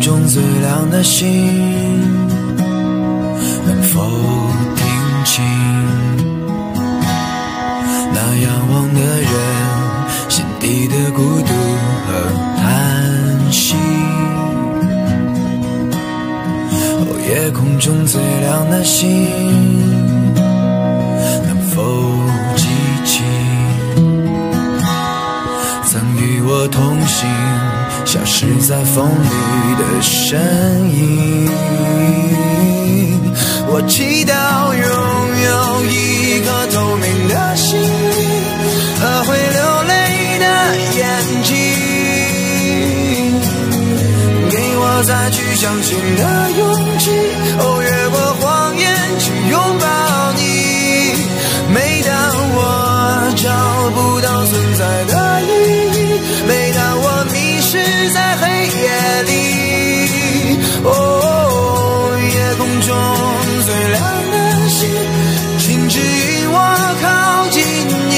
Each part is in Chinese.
中最亮的星，能否听清那仰望的人心底的孤独和叹息？哦，夜空中最亮的星，能否记起曾与我同行消失在风里的身影？我祈祷拥有一颗透明的心灵和会流泪的眼睛，给我再去相信的勇气，哦，越过谎言去拥抱你。每当我找不到存在的意义，每当我迷失在黑夜里，哦，夜空中最亮的星，请指引我靠近你。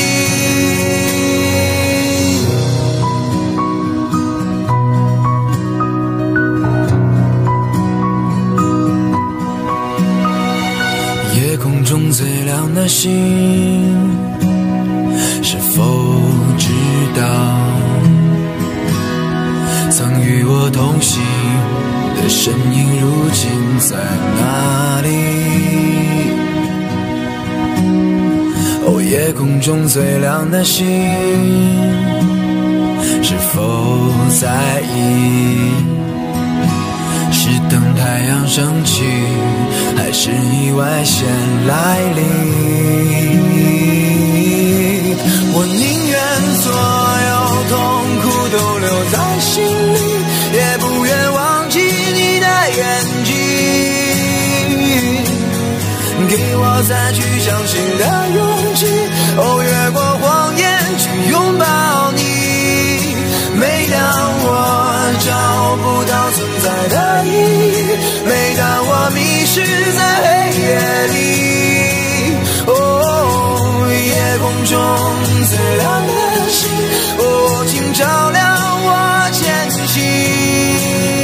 夜空中最亮的星，是否知道曾与我同行的身影如今在哪里？哦，夜空中最亮的星，是否在意是等太阳升起，还是意外先来临？我宁愿所有痛苦都留在心里，也不愿忘记你的眼睛，给我再去相信的勇气，哦，越过谎言去拥抱你。每当我找不到存在的意义，每当我迷失在黑夜里，哦，夜空中最亮的星，哦，请照亮我前行。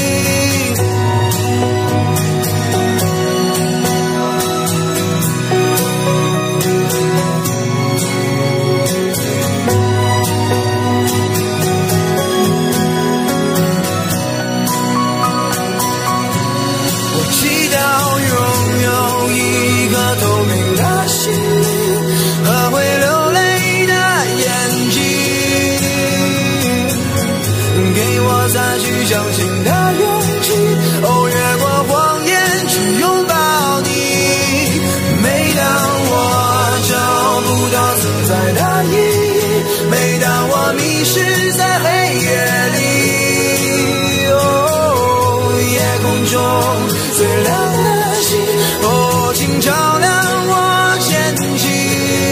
相信的勇气，哦，越过谎言去拥抱你。每当我找不到存在的意义，每当我迷失在黑夜里，哦，夜空中最亮的星，哦，请照亮我前行。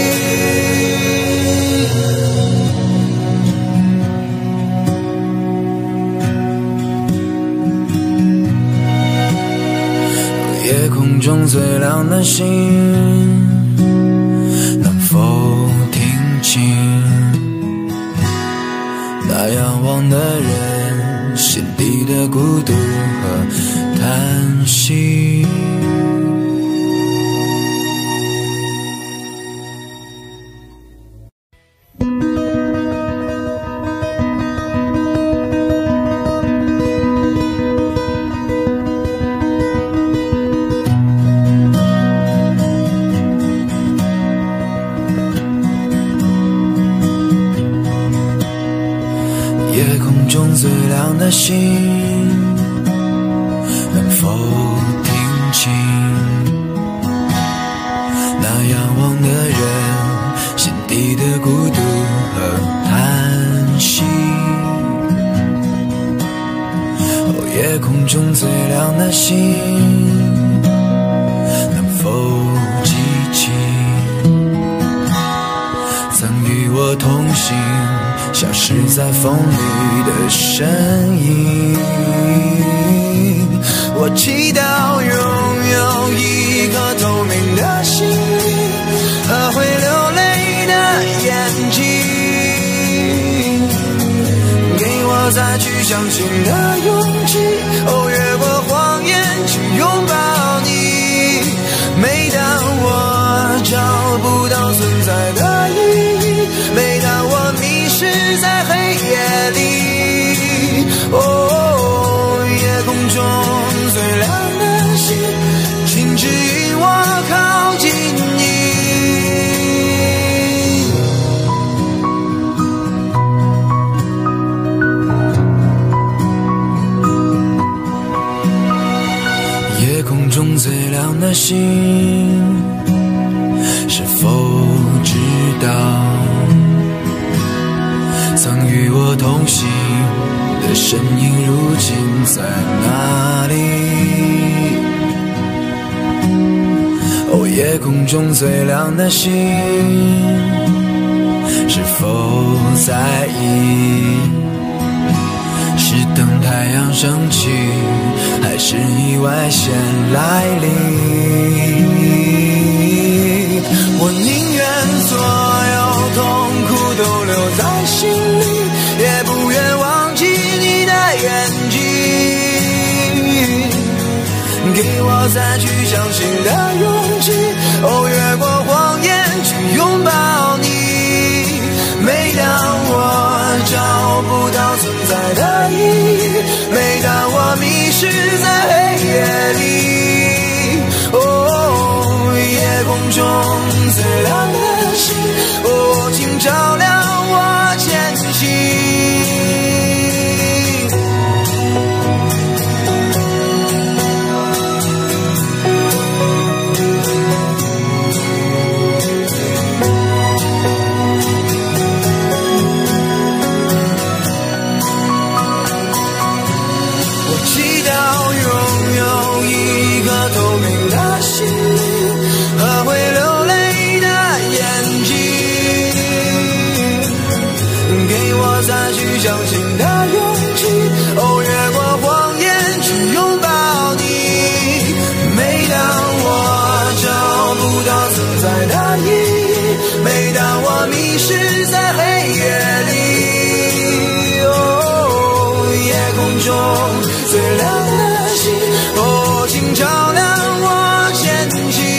夜空中最亮的星，能否听清那仰望的人心底的孤独和叹息？夜空中最亮的星，能否听清那仰望的人心底的孤独和叹息？哦，夜空中最亮的星，能否记起曾与我同行消失在风里的身影？我祈祷拥有一颗透明的心灵和会流泪的眼睛，给我我再去相信的勇气，哦，越过谎言去拥抱你。每当我找不到存在的意义，每当我迷失在黑夜里，哦，夜空中最亮的星，请指引我靠近你。夜空中最亮的星，是否知道曾与我同行的身影如今在哪里？哦，夜空中最亮的星，是否在意？是等太阳升起，还是意外先来临？我宁愿所有痛苦都留在心里，也不愿忘记你的眼睛。给我再去相信的勇气，哦，越过谎言去拥抱你。每当我找不到存在的意义，每当我迷失在黑夜里，哦，夜空中最亮的星，哦，请照亮我前行。再去相信的勇气，哦，越过谎言去拥抱你。每当我找不到存在的意义，每当我迷失在黑夜里，哦，夜空中最亮的星，哦，请照亮我前行。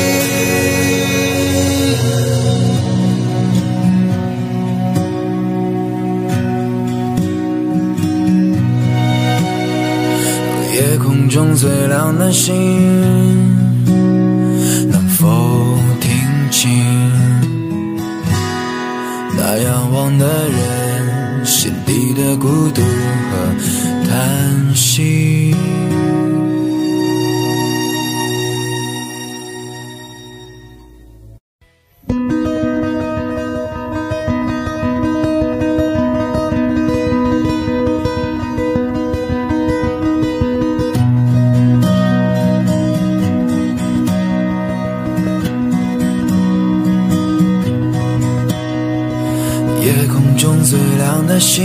夜空中最亮的星，能否听清那仰望的人心底的孤独和叹息？夜空中最亮的星，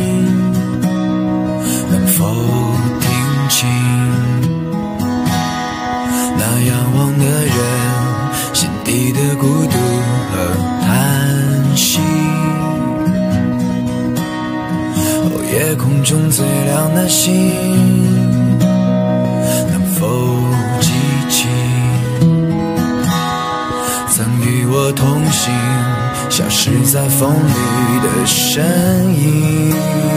能否听清那仰望的人心底的孤独和叹息？哦，夜空中最亮的星，能否记起曾与我同行消失在风里的身影？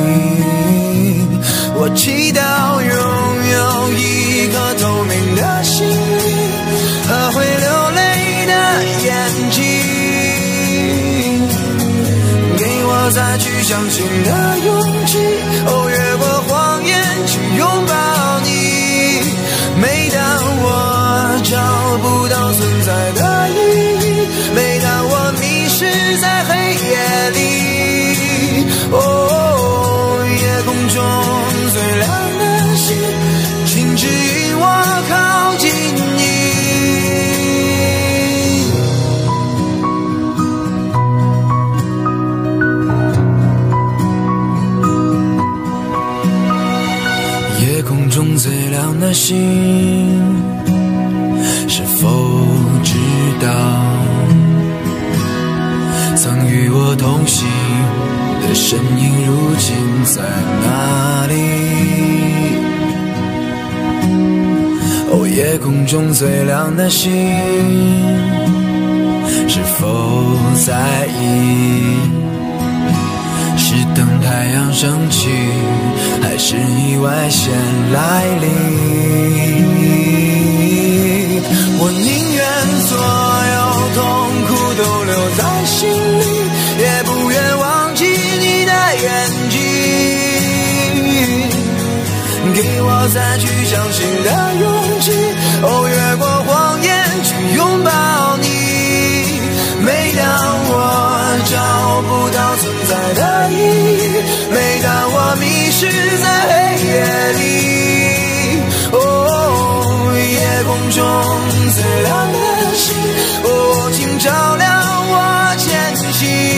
我祈祷拥有一颗透明的心灵和会流泪的眼睛，给我再去相信的勇气，哦，越过谎言去拥抱你。每当我找不到存在的意义，每当我迷失在黑夜里，哦，夜空中最亮的星，请指引我靠近你。夜空中最亮的星，是否知道曾与我同行的身影如今在哪里？哦，夜空中最亮的星，是否在意？是等太阳升起，还是意外先来临？我宁愿所有痛苦都留在心里，也不愿忘记你的眼睛，给我再去相信的勇气。哦，越过谎言去拥抱你。每当我找不到存在的意义，每当我迷失在黑夜里，哦，夜空中最亮的星，哦，请照亮我前行。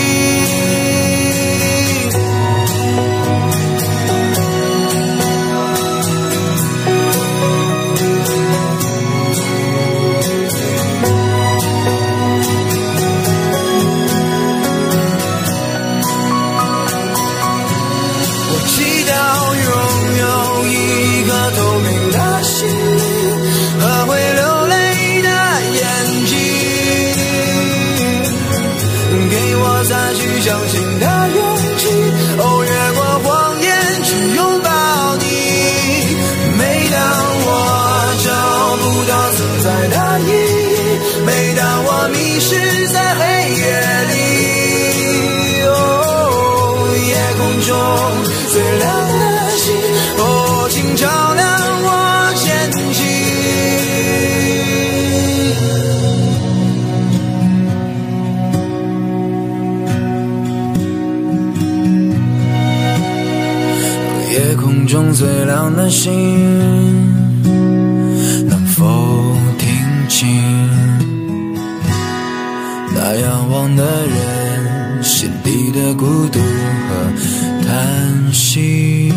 相信的勇气，哦，越过谎言去拥抱你。每当我找不到存在的意义，每当我迷失在黑夜里，哦，夜空中最亮的星，哦，请照亮我前行。夜空中最亮的星，能否听清那仰望的人心底的孤独和叹息？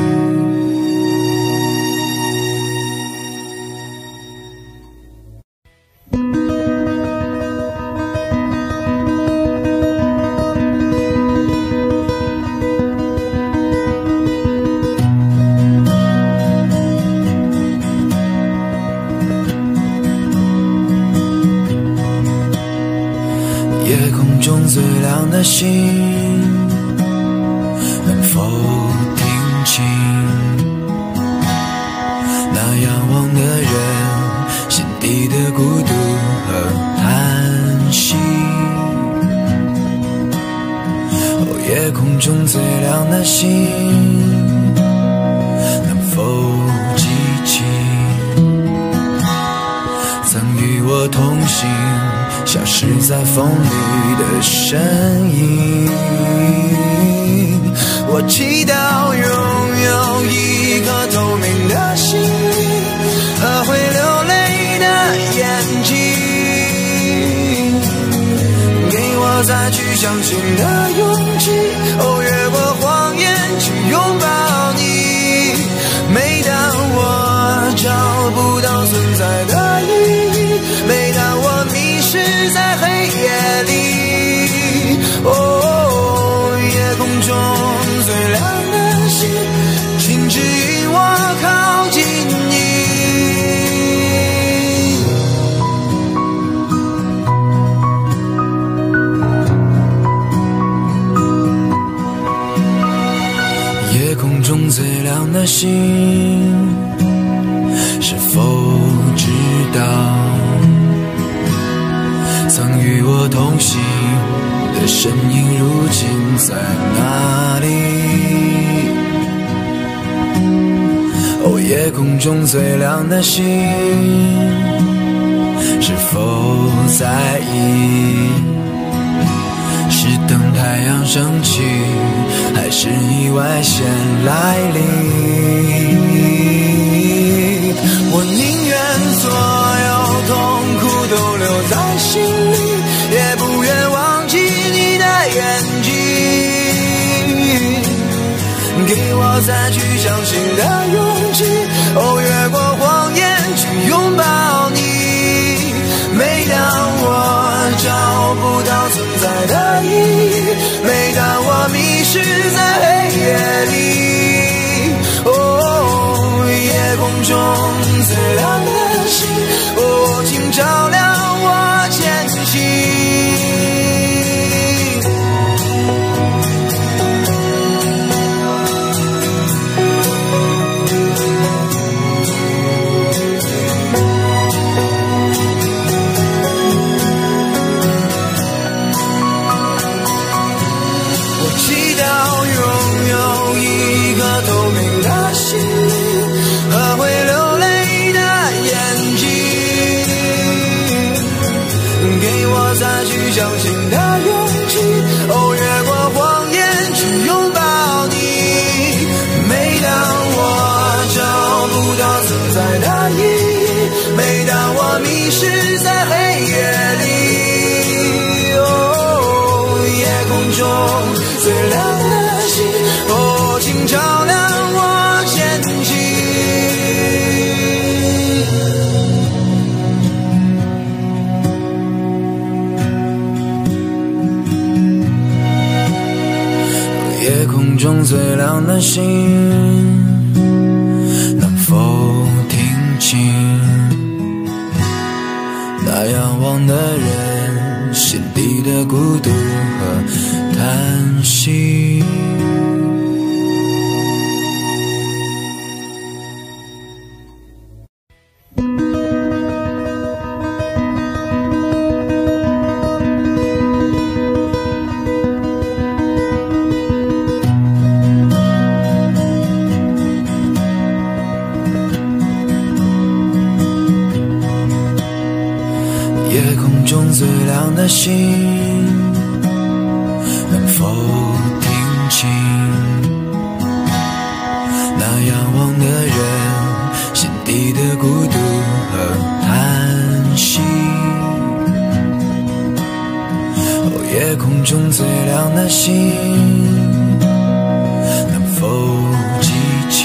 夜空中最亮的星，能否听清那仰望的人心底的孤独和叹息？哦，夜空中最亮的星，能否记起曾与我同行消失在风里的身影？我祈祷拥有一颗透明的心灵和会流泪的眼睛，给我再去相信的勇气。哦，越过谎言去拥抱你。每当我找不到存在的意义，每当我迷失在黑夜里，哦，夜空中最亮的星，请指引我靠近你。夜空中最亮的星，是否知道曾与我同行的身影如今在哪里？哦，夜空中最亮的星，是否在意？是等太阳升起，还是意外先来临？我宁愿所有痛苦都留在心里，也不愿忘记你的眼睛，给我再去相信的勇气。哦，越过谎言去拥抱你。每当我找不到存在的意义，每当我迷失相信的勇气，哦，越过谎言去拥抱你。每当我找不到存在的意义，每当我迷失在黑夜里，哦，夜空中最亮的星，哦，请照亮我前行。夜空中最亮的星，能否听清那仰望的人心底的孤独和叹息？夜空中最亮的星，能否听清那仰望的人心底的孤独和叹息？哦，夜空中最亮的星，能否记起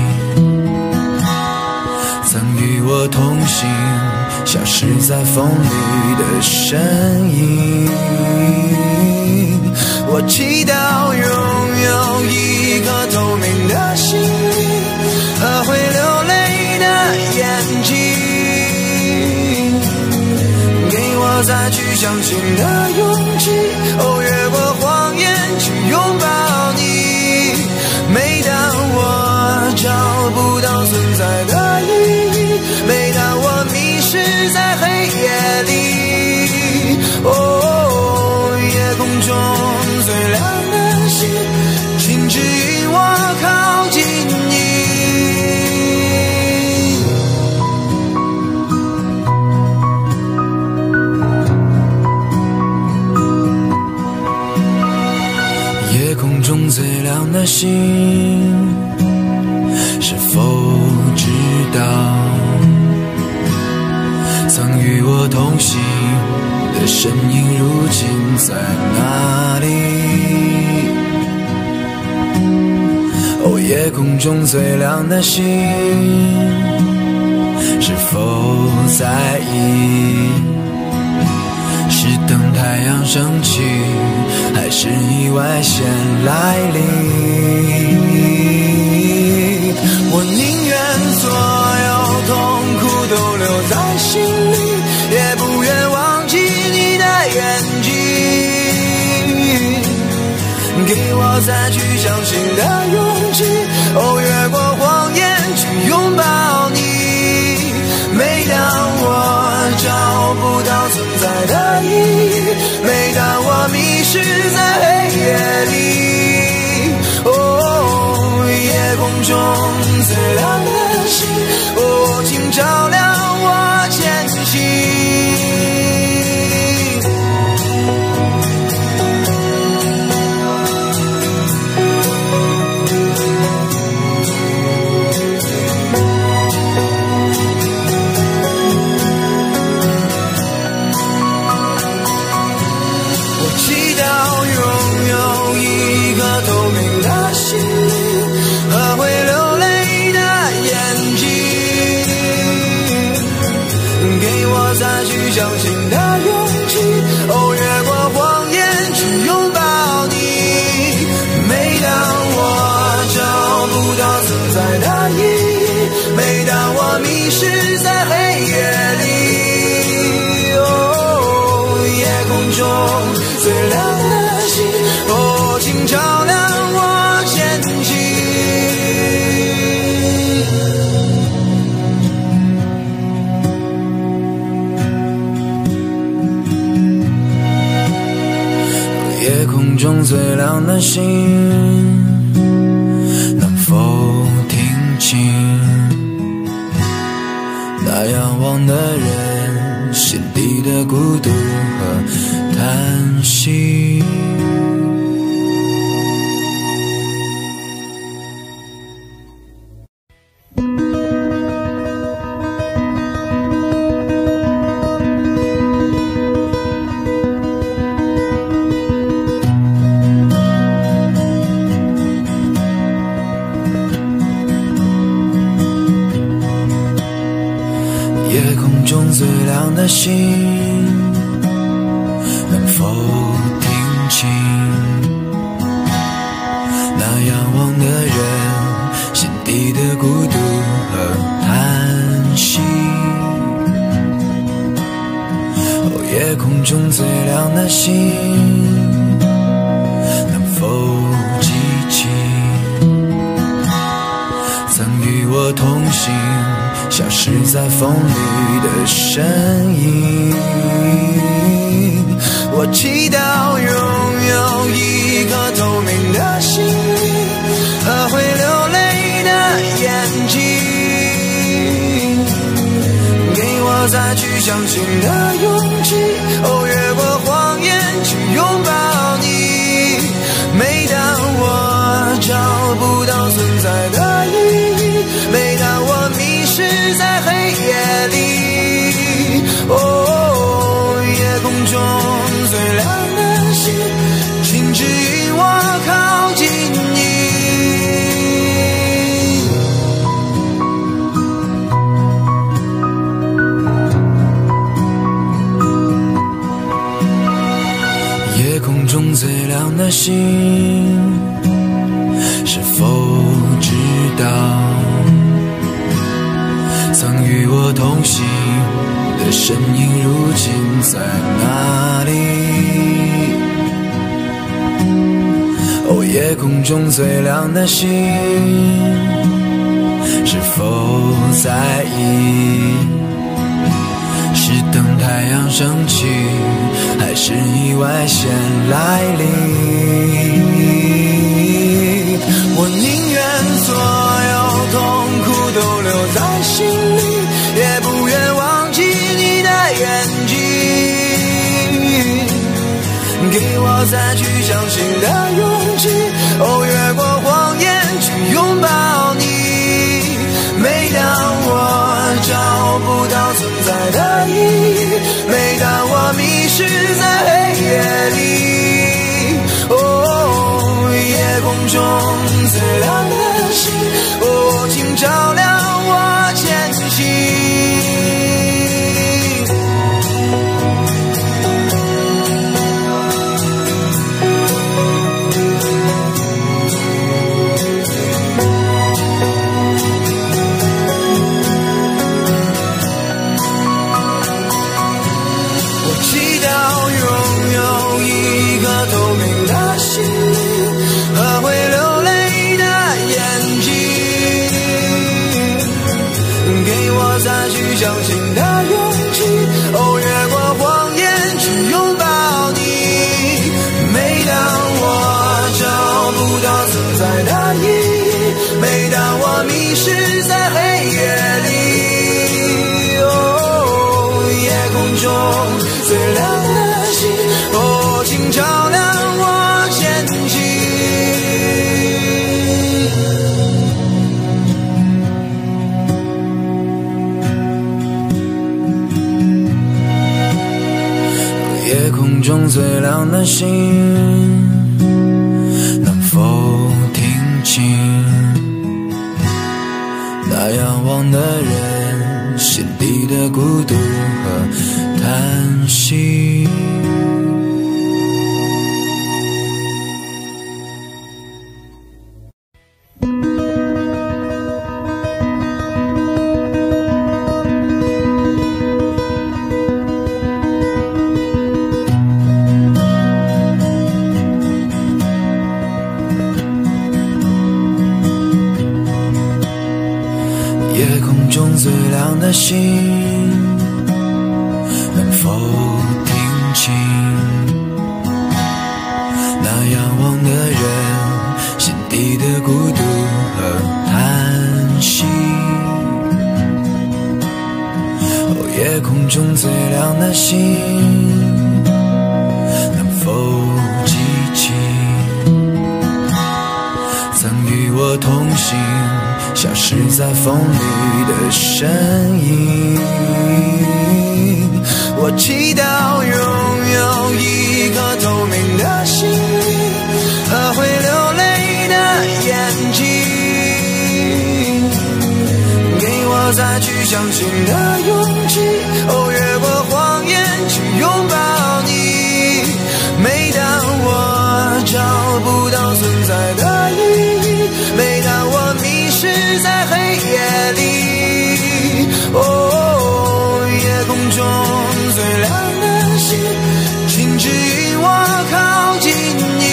曾与我同行消失在风里的身影？我祈祷拥有一颗透明的心灵和会流泪的眼睛，给我再去相信的勇气，哦，越过谎言去拥抱你。每当我找不到存在的意义，每当我迷失在黑夜里，哦，夜空中最亮的星，请指引我靠近你。夜空中最亮的星，是否知道曾与我同行的身影如今在哪里？哦，夜空中最亮的星，是否在意是等太阳升起，还是意外先来临？我宁愿所有痛苦都留在心里，也不愿忘记你的眼睛，给我再去相信的勇气，哦，越过谎言去拥抱你。每当我找不到存在的意义，每当我迷失在黑夜里，哦，夜空中最亮的星，哦，请照亮我前行。相信的勇气，哦，越过谎言去拥抱你。每当我找不到存在的意义，每当我迷失在黑夜里，哦，夜空中最亮的星，哦，请照亮我前行。夜空中最亮的星，能否听清那仰望的人心底的孤独和叹息。夜空中最亮的星，能否听清那仰望的人心底的孤独和叹息？哦，夜空中最亮的星，能否记起曾与我同行消失在风里的身影？我祈祷拥有一颗透明的心灵和会流泪的眼睛，给我再去相信的勇气，哦，越过谎言去拥抱你。每当我找不到存在的意义，每当我迷失在黑夜里，哦，夜空中最亮的星，请指引我靠近你。夜空中最亮的星，是否知道曾与我同行的身影如今在哪里？哦，夜空中最亮的星，是否在意？是等太阳升起，还是意外先来临？我宁愿所有痛苦都留在心里，也不愿忘记你的眼睛，给我再去相信的勇气，哦，越过谎言去拥抱你。每当我找不到存在的意义，每当我迷失在黑夜里，哦，夜空中最亮的星，哦，请照亮我前行。和会流泪的眼睛，给我再去相信的勇气，哦，越过谎言去拥抱你。每当我找不到存在的意义，每当我迷失在黑夜里，哦，夜空中最亮的星，哦，请照亮我前行。夜空中最亮的星，能否听清那仰望的人心底的孤独和叹息？夜空中最亮的星，能否听清那仰望的人心底的孤独和叹息？哦，夜空中最亮的星，能否我同行，消失在风里的身影。我祈祷拥有一颗透明的心灵和会流泪的眼睛，给我再去相信的勇气，越过谎言去拥抱你。每当我找不到存在的意义，每当我迷失在黑夜里，夜空中最亮的星，请指引我靠近你。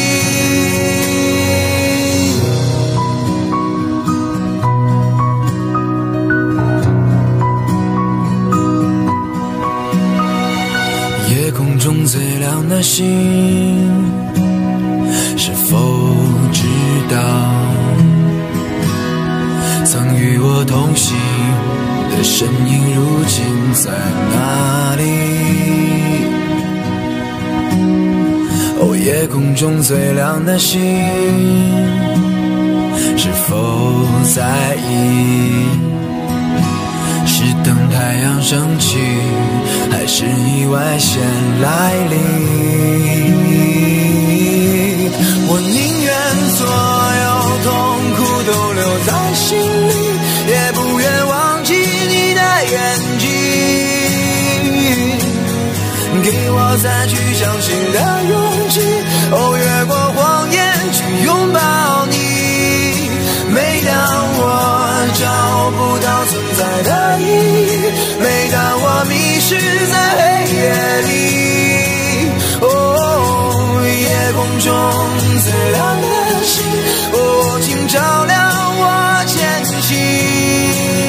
夜空中最亮的星，是否知道曾与我同行的身影如今在哪里？夜空中最亮的星，是否在意？是等太阳升起，还是意外先来临？我宁愿所有痛苦都留在心里，也不愿忘记你的眼睛。给我再去相信的勇气，越过谎言去拥抱你。每当我找不到存在的意义，每当我迷失在黑夜里，夜空中最亮的星，请照亮我前行。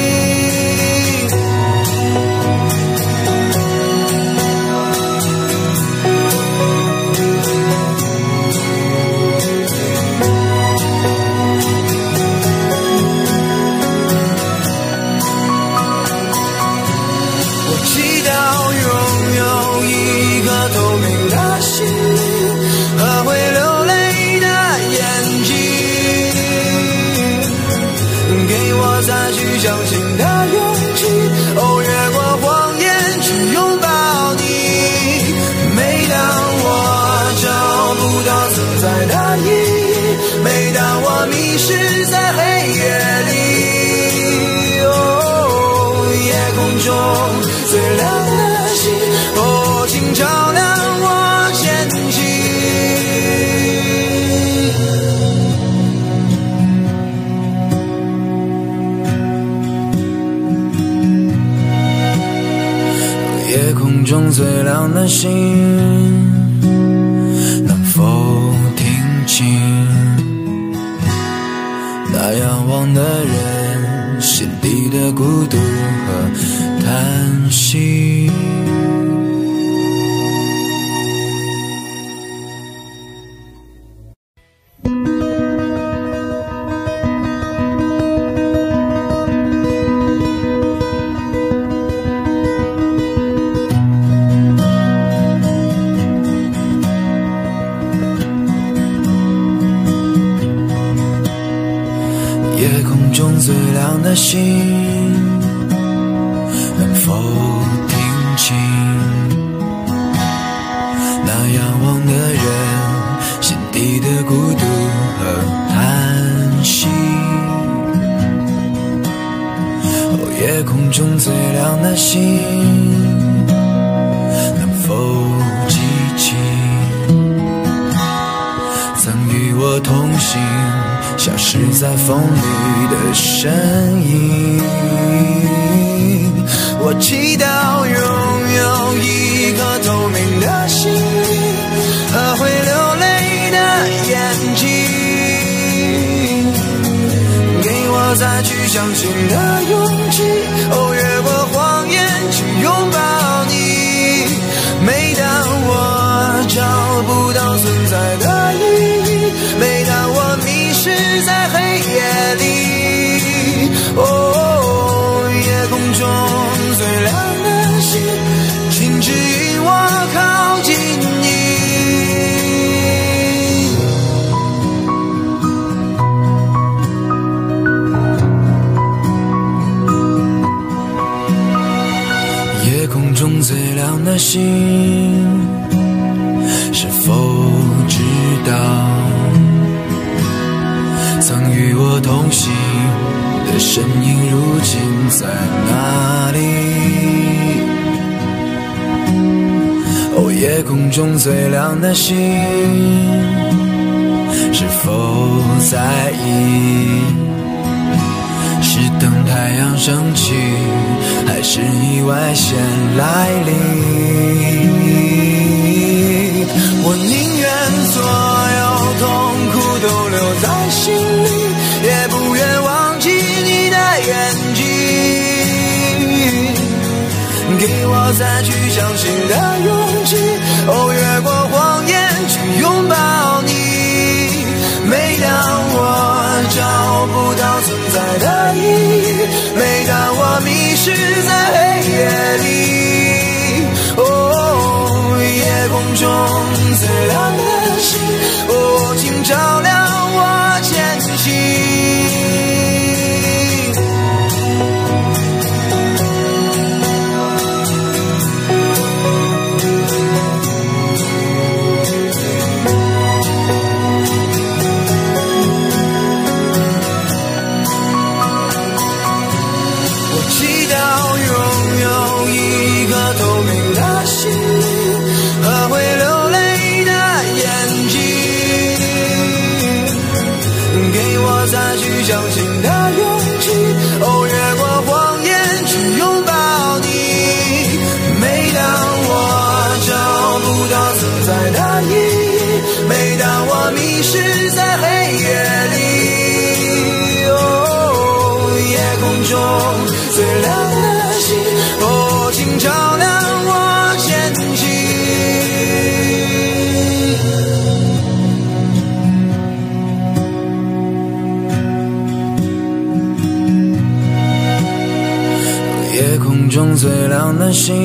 相信的勇气，越过谎言去拥抱你。每当我找不到存在的意义，每当我迷失在黑夜里，夜空中最亮的星，请照亮我前行。夜空中最亮的星，能否听清那仰望的人心底的孤独和叹息？夜空中最亮的星，能否听清那仰望的人心底的孤独和叹息？夜空中最亮的星，能否记起曾与我同行消失在风里的身影？我祈祷拥有一颗透明的心灵和会流泪的眼睛，给我再去相信的勇气，越过谎言去拥抱你。每当我找不到存在的意义，每当我迷失在黑夜里，夜空中最亮的星，请指引我靠近你。 的心，是否知道曾与我同行的身影如今在哪里？哦，夜空中最亮的星，是否在意？是等太阳升起，还是意外先来临？我宁愿所有痛苦都留在心里，也不愿忘记你的眼睛，给我再去相信的勇气。哦，越过谎言去拥抱你。每当我找不到存在的意义，每当我迷失在黑夜里，哦，夜空中最亮的星，哦，请照亮我前行。再去相信的勇气，哦，越过谎言去拥抱你。每当我找不到存在的意义，每当我迷失在黑夜里，哦，夜空中最亮的星，哦，请照亮我前行。夜空中最亮的星，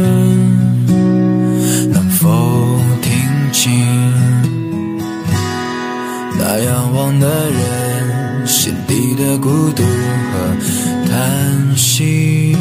能否听清那仰望的人心底的孤独和叹息？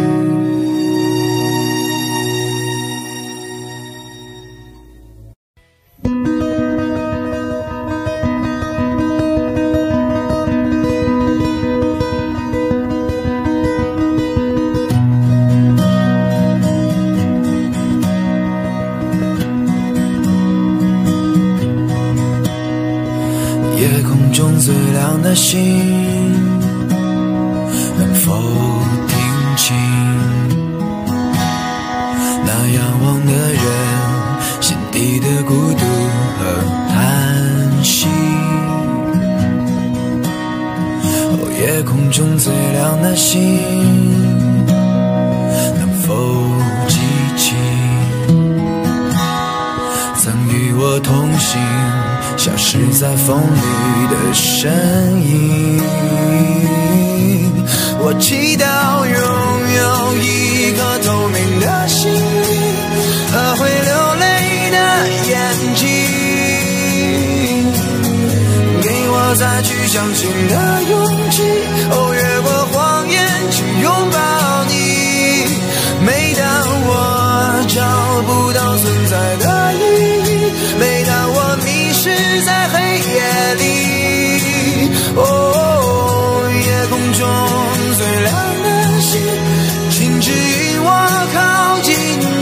夜空中最亮的星，能否听清那仰望的人心底的孤独和叹息？哦，夜空中最亮的星，能否记起曾与我同行消失在风里的身影？我祈祷拥有一颗透明的心灵和会流泪的眼睛，给我再去相信的勇气，哦，越过谎言去拥抱你。每当我找不到存在的意义，每当我迷失在黑夜里，哦，夜空中最亮的星，请指引我靠近你。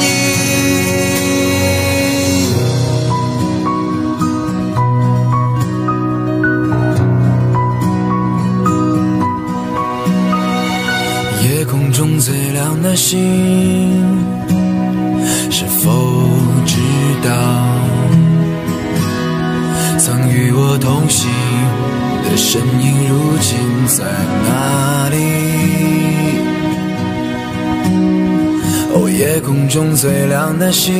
夜空中最亮的星，是否知道曾与我同行的身影如今在哪里？哦，夜空中最亮的星，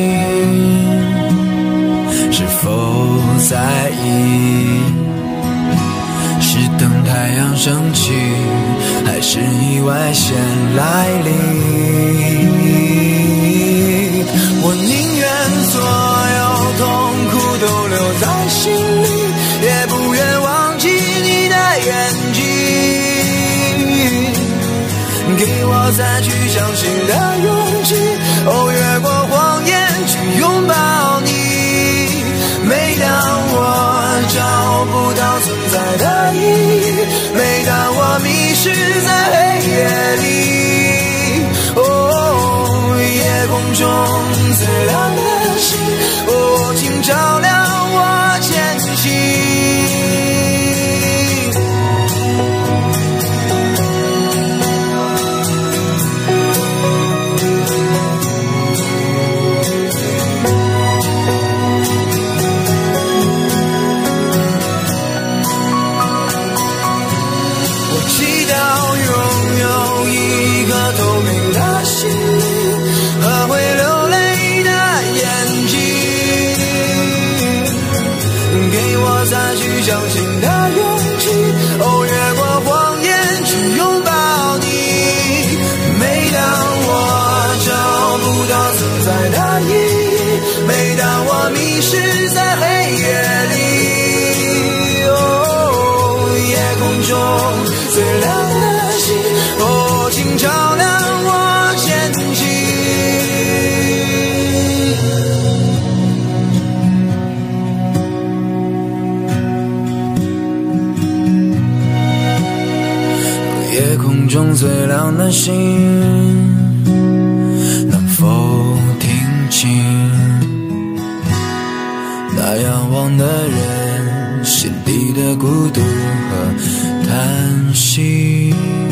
是否在意？是等太阳升起，还是意外先来临？我宁愿所有痛苦都留在心里，也不愿忘记你的眼睛， 给我再去相信的勇气。哦，越过谎言去拥抱你。每当我找不到存在的意义，每当我迷失在黑夜里，哦，夜空中最亮的星，哦，请照亮我前行。相信的勇气，哦，越过谎言去拥抱你。每当我找不到存在的意义，每当我迷失在黑夜里，哦，夜空中最亮的星，哦，请照亮我前行。夜空中最亮的星，能否听清那仰望的人心底的孤独和叹息？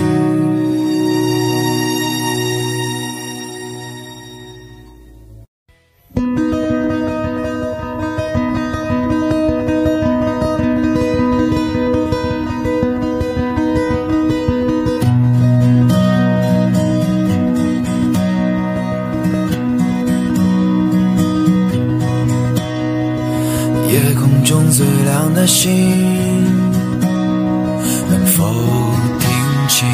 夜空中最亮的星，能否听清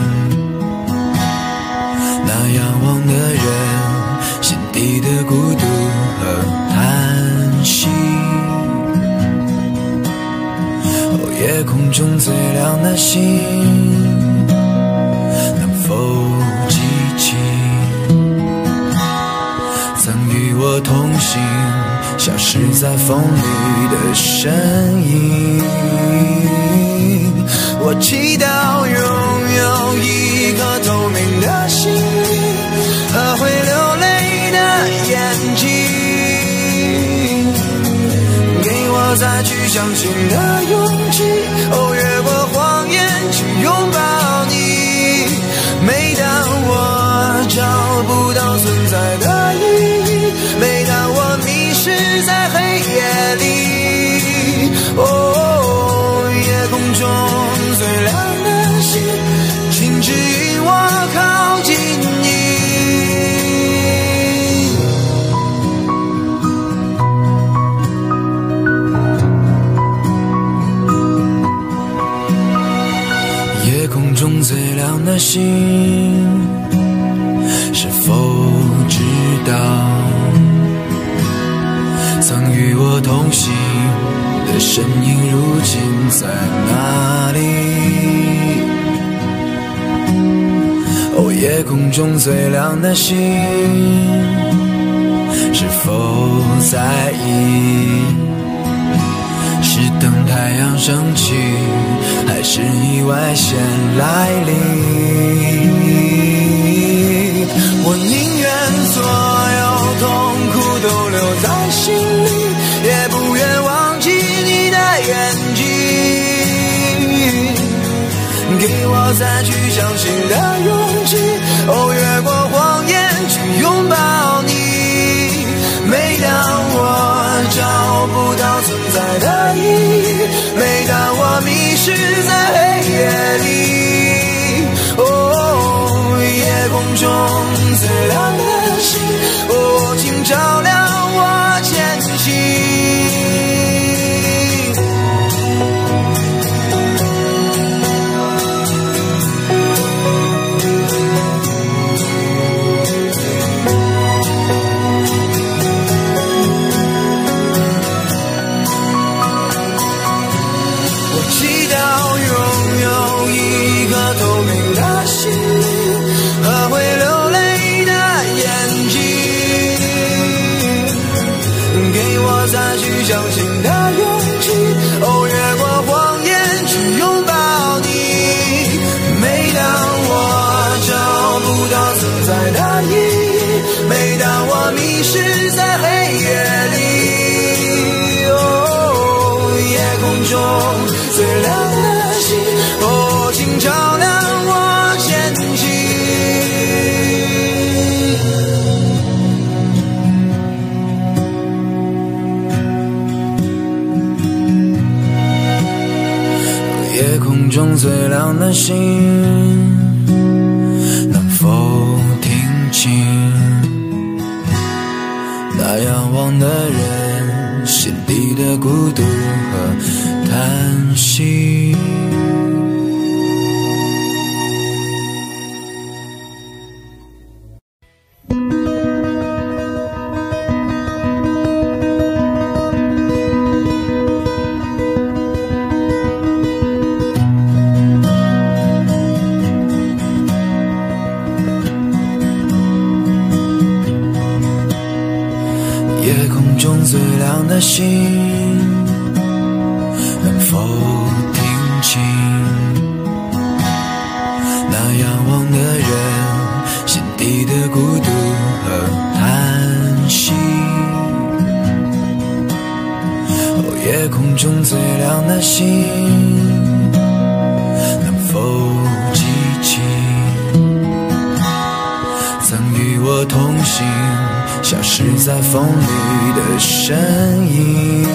那仰望的人心底的孤独和叹息？哦，夜空中最亮的星，能否记起曾与我同行消失在风里的身影？我祈祷拥有一颗透明的心灵和会流泪的眼睛，给我再去相信的勇气，哦，越过谎言去拥抱你。每当我找不到存在的意义，每当我迷失在黑夜里，哦，夜空中最亮的星，请指引我靠近你。夜空中最亮的星，是否知道曾与我同行的身影如今在哪里？哦，夜空中最亮的星，是否在意？是等太阳升起，还是意外先来临？我宁愿所有痛苦都留在心里，也不愿忘记你的眼睛，给我再去相信的勇气，哦，越过谎言去拥抱你。每当我找不到存在的意义，每当我迷失在黑夜里，哦，夜空中最亮的星，哦，请照亮我前行。我祈祷拥有一颗透明的心灵相信的勇气，哦，越过谎言去拥抱你。每当我找不到存在的意义，每当我迷失在黑夜里，哦，夜空中最亮的星，哦，请照亮我前行。夜空中最亮的星，能否听清那仰望的人心底的孤独和叹息？夜空中最亮的星，能否听清那仰望的人心底的孤独和叹息？哦，夜空中最亮的星，能否记起曾与我同行消失在风里的身影？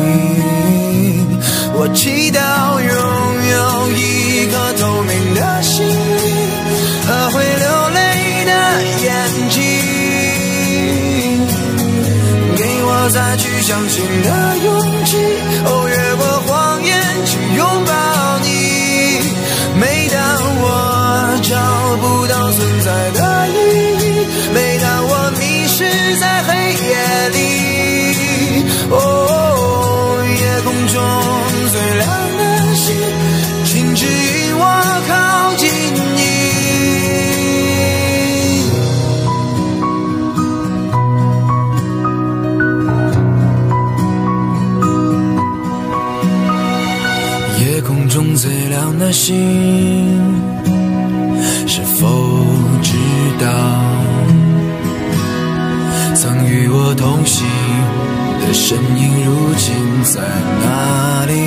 我祈祷拥有一颗透明的心灵和会流泪的眼睛，给我再去相信的勇气，哦，越过谎言去拥抱你。每当我找不到存在的意义，每当我迷失在黑夜里，哦，夜空中最亮的星，请指引我靠近你。夜空中最亮的星，是否知道曾与我同行的身影如今在哪里？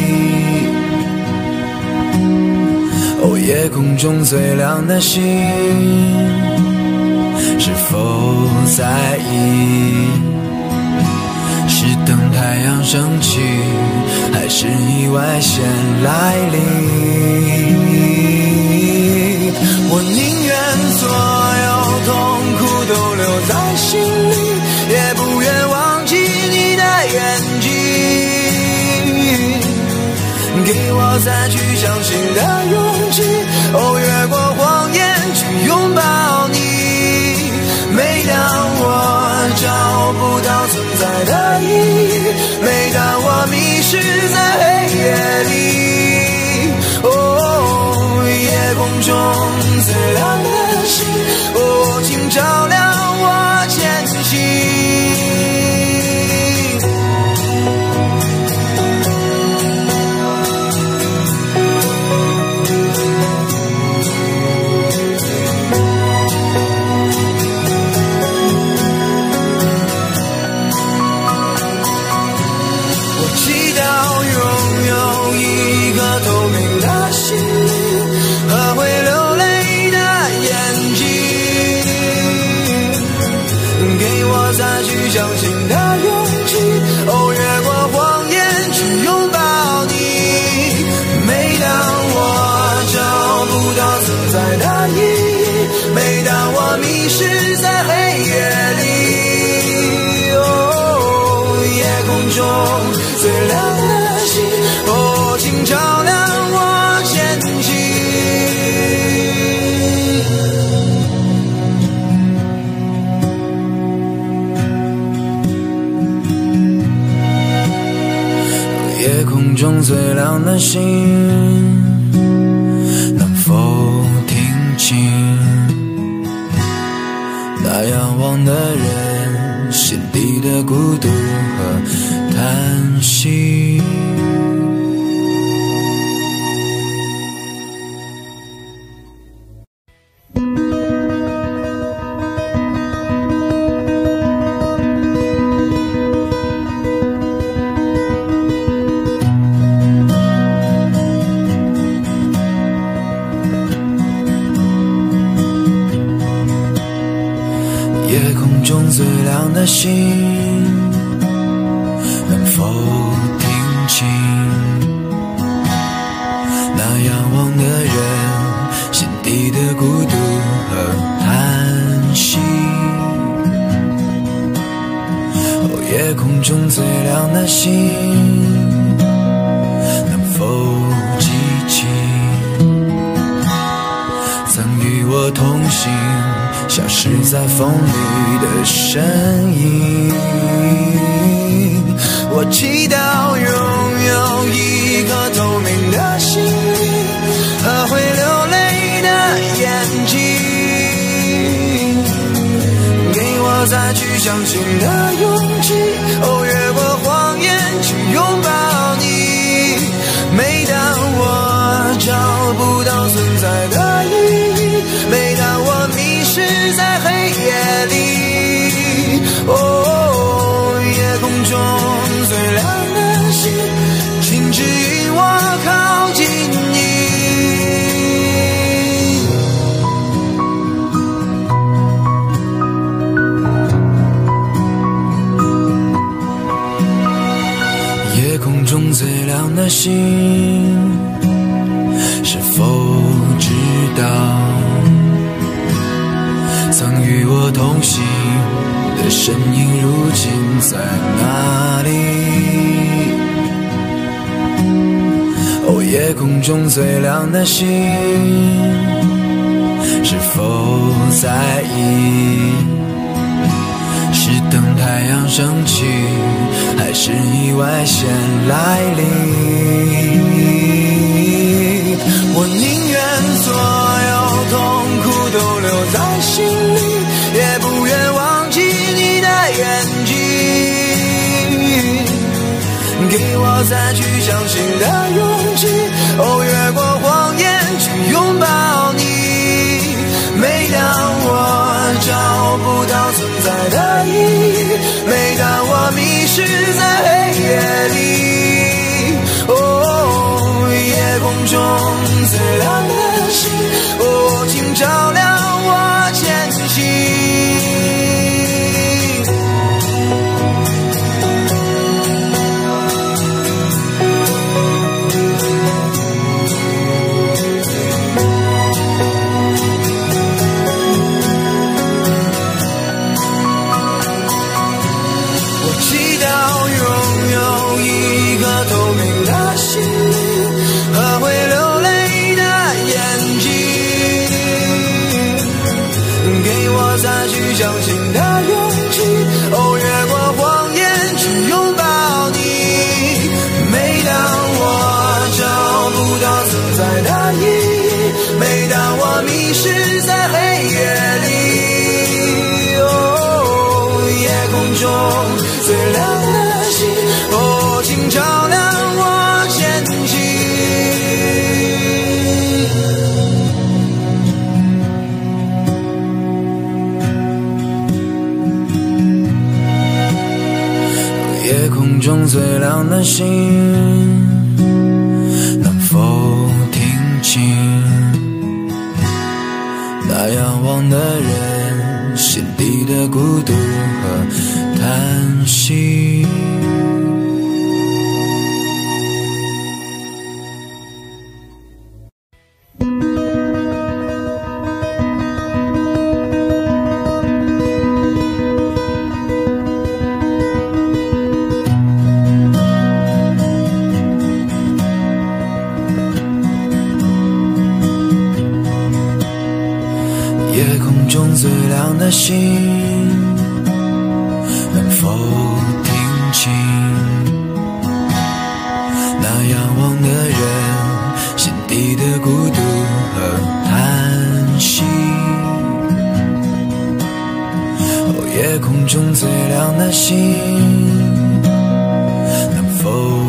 哦，夜空中最亮的星，是否在意是等太阳升起，还是意外先来临？我宁愿所有痛苦都留在心里，也不愿忘记你的眼睛，给我再去相信的勇气，哦，越过谎言去拥抱你。每当我找不到存在的意义，每当我迷失在黑夜里，哦，夜空中最亮的星，哦，请照亮我前行。透明的心灵和会流泪的眼睛，给我再去相信的勇气，哦，越过谎言去拥抱你。每当我找不到存在的意义，每当我迷失在黑夜里，哦，夜空中最亮的星，哦，请照亮我前行。夜空中最亮的星，能否听清那仰望的人心底的孤独和叹息。夜空中最亮的星，能否听清那仰望的人心底的孤独和叹息？哦，夜空中最亮的星，能否记起曾与我同行消失在风里的身影？我祈祷拥有一颗透明的心灵和会流泪的眼睛，给我再去相信的勇气，哦，越过谎言去拥抱你。每当我找不到存在的意义，每当我迷失在黑夜里，哦，夜空中最亮的星，请指引我靠近你。夜空中最亮的星，是否知道曾与我同行的身影如今在哪里？哦，夜空中最亮的星，是否在意？是等太阳升起，还是意外先来临？我宁愿所有痛苦都留在心里，也不愿忘记你的眼睛，给我再去相信的勇气，哦，越过谎言去拥抱你。每当我找不到存在的意义，每当我迷失在黑夜里，哦，夜空中最亮的星，哦，请照亮我前行。再去相信的勇气，哦，越过谎言去拥抱你。每当我找不到存在的意义，每当我迷失在黑夜里，哦，夜空中最亮的星，哦，请照亮我前行。夜空中最亮的星，能否听清那仰望的人心底的孤独和叹息？夜空中最亮的星，能否听清那仰望的人心底的孤独和叹息？哦，夜空中最亮的星，能否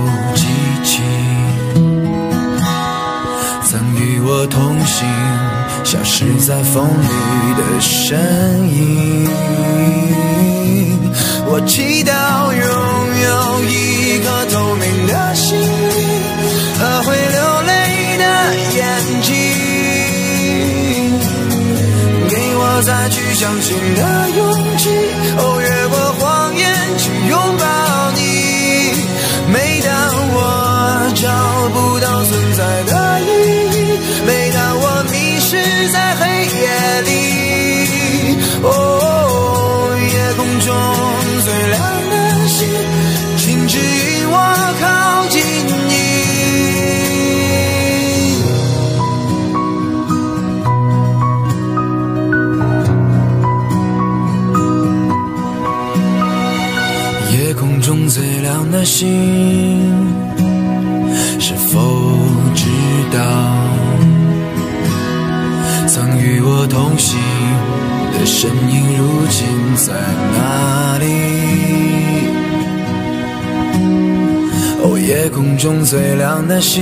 曾与我同行，消失在风里的身影。我祈祷拥有一颗透明的心灵和会流泪的眼睛，给我再去相信的勇气，越过谎言去拥抱你。每当我找不到存在的意义，每当我迷失在黑夜里，夜空中最亮的星，请指引我靠近你。夜空中最亮的星，是否知道曾与我同行的身影如今在哪里？夜空中最亮的星，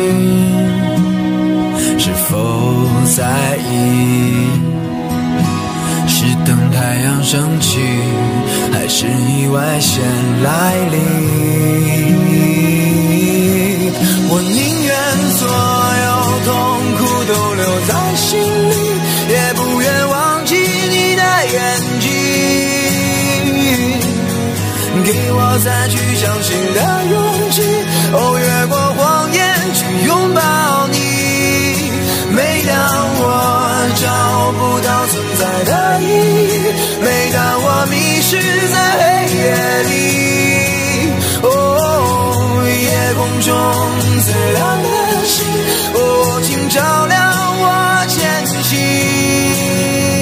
是否在意？是等太阳升起，还是意外先来临？我宁愿所有痛苦都留在心里，也不愿忘记你的眼睛。给我再去相信的勇气，越过谎言去拥抱你。每当我找不到存在的意义，每当我迷失在黑夜里，夜空中最亮的星，请照亮我前行。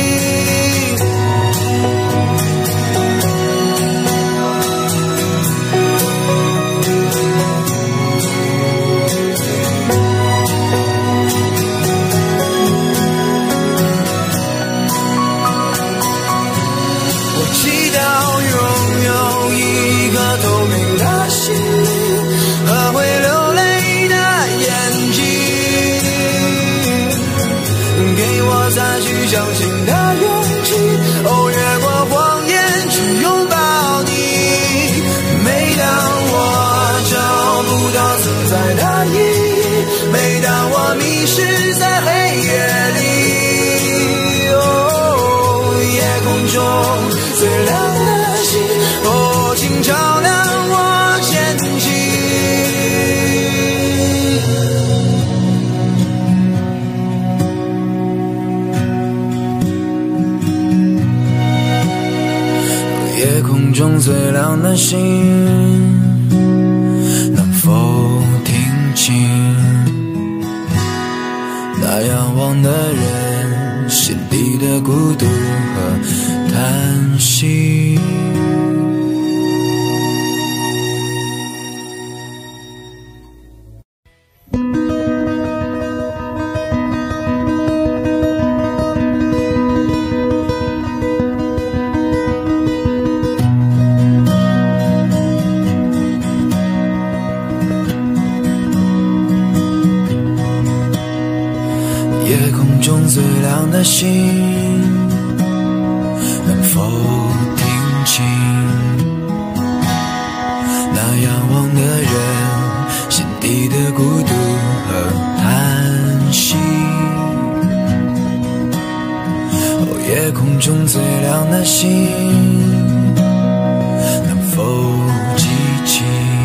相信的勇气，越过谎言去拥抱你。每当我找不到存在的意义，每当我迷失在黑夜里，夜空中最亮的星，请照亮我前行。夜空中最亮的星，能否听清那仰望的人心底的孤独和叹息？夜空中最亮的星，能否听清那仰望的人心底的孤独和叹息？夜空中最亮的星，能否记起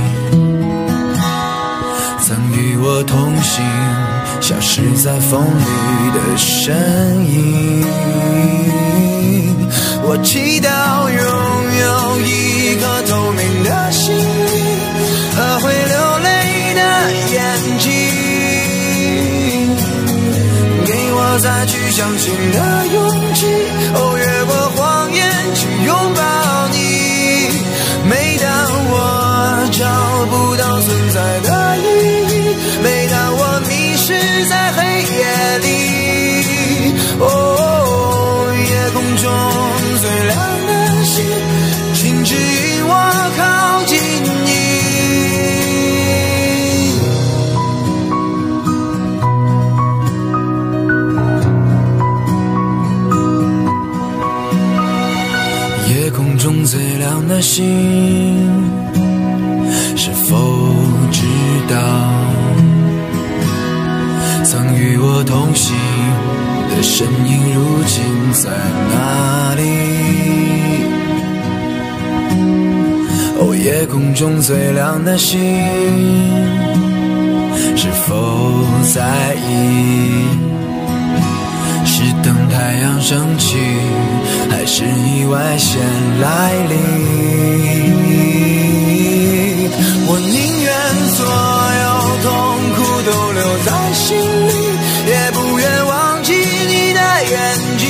曾与我同行消失在风里的身影？我祈祷拥有一颗透明的心灵和会流泪的眼睛，给我再去相信的勇气，越过谎言去拥抱你。每当我找不到存在的意义，每当我迷失在黑夜里，夜空中最亮的星，请指引我靠近你。 的心，是否知道曾与我同行的身影如今在哪里？哦，夜空中最亮的星，是否在意？是等太阳升起，还是意外先来临？我宁愿所有痛苦都留在心里，也不愿忘记你的眼睛，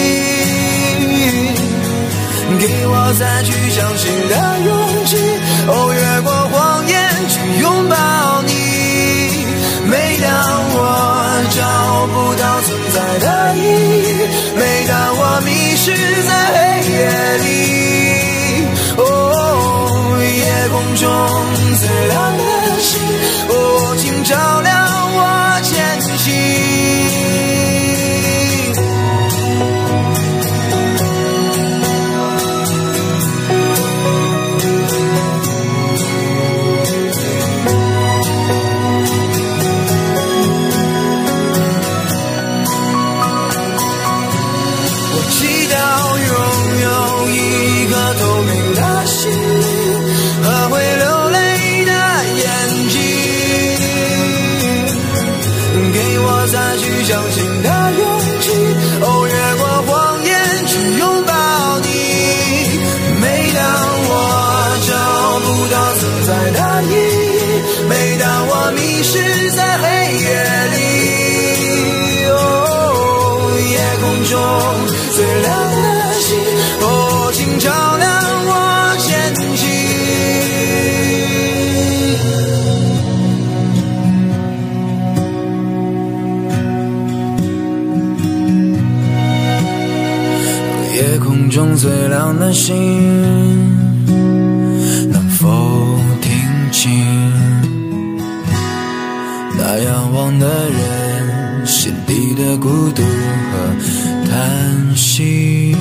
给我再去相信的勇气。哦，越过谎言去拥抱你。每当我找不到存在的意义，每当我迷失在黑夜里，哦，夜空中最亮的星，哦，请照亮我前行。再去相信的勇气，哦，越过谎言去拥抱你。每当我找不到存在的意义，每当我迷失在黑夜里，哦，夜空中最亮的星，哦，请照亮我前行。夜空中最亮的星，能否听清那仰望的人心底的孤独和叹息？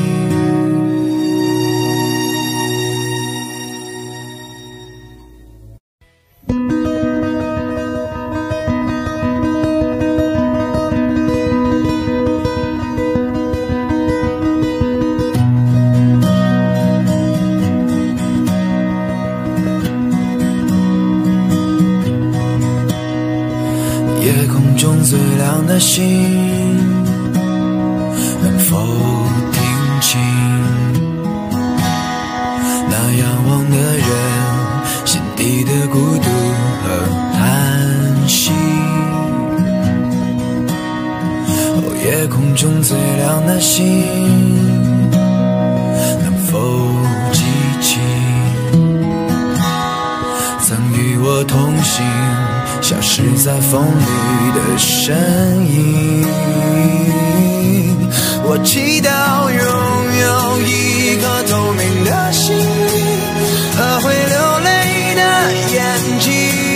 夜空中最亮的星，能否听清那仰望的人心底的孤独和叹息？哦，夜空中最亮的星，能否记起曾与我同行消失在风里的身影？我祈祷拥有一颗透明的心灵和会流泪的眼睛，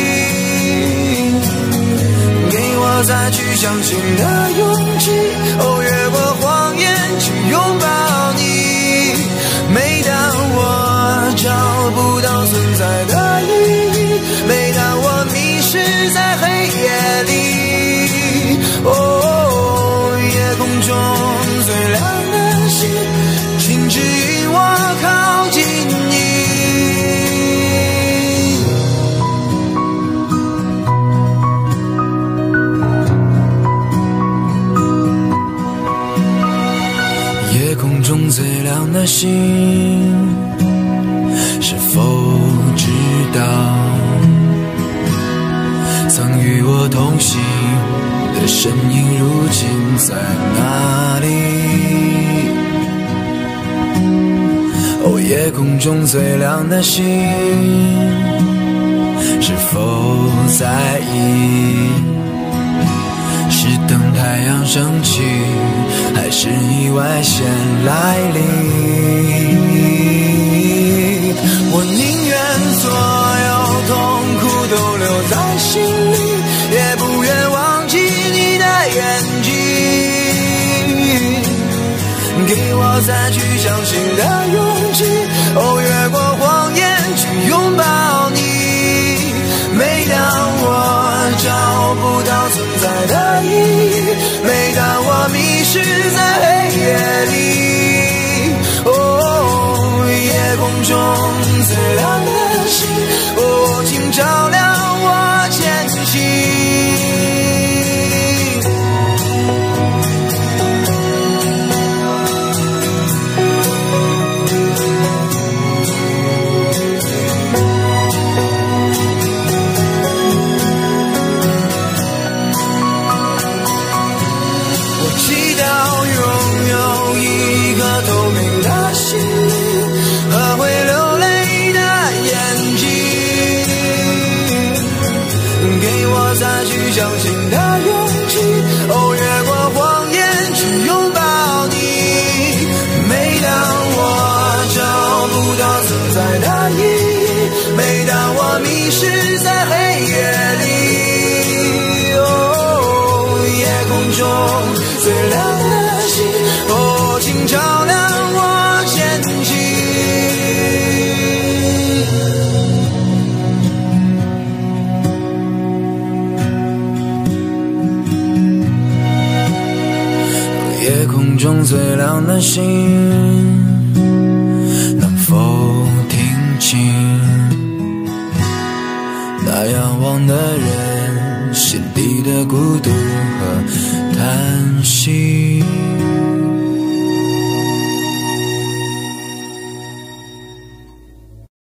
给我再去相信的勇气，哦，越过谎言去拥抱你。每当我找不到存在的意义，每当我迷失在黑夜里，哦，夜空中最亮的星，请指引我靠近你。夜空中最亮的星，是否知道曾与我同行的身影如今在哪里？哦，夜空中最亮的星，是否在意？是等太阳升起，还是意外先来临？我宁愿所有痛苦都留在心里，也不愿忘记你的眼睛，给我再去相信的勇气。哦，越过去拥抱你。每当我找不到存在的意义，每当我迷失在黑夜里，哦，夜空中最亮的星，哦，请照亮我前行。相信的勇气，哦，越过谎言去拥抱你。每当我找不到存在的意义，每当我迷失在黑夜里，哦，夜空中最亮的星，哦，请照亮我前行。夜空中最亮的星，能否听清那仰望的人心底的孤独和叹息？